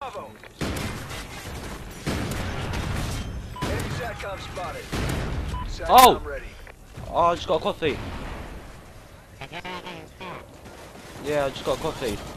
Bravo. Enemy SATCOM spotted. SATCOM ready. Oh, I just got a coffee. Yeah, I just got a coffee.